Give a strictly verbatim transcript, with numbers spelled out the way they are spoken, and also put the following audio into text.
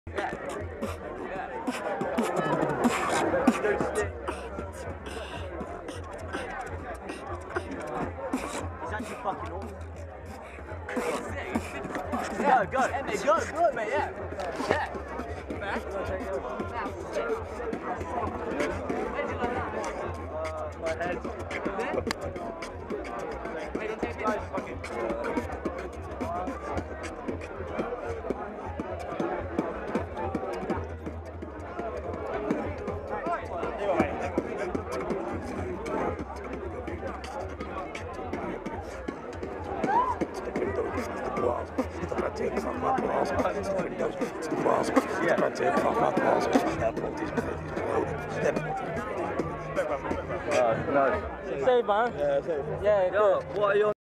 Yeah. Yeah. He's actually fucking awesome. Yeah, go, yeah, mate, go, go, mate, yeah. Yeah. Back. Uh, my head. Wait, don't take it. Guys, fucking. Uh, no. Save, man. Yeah, save. Yeah, good. What are your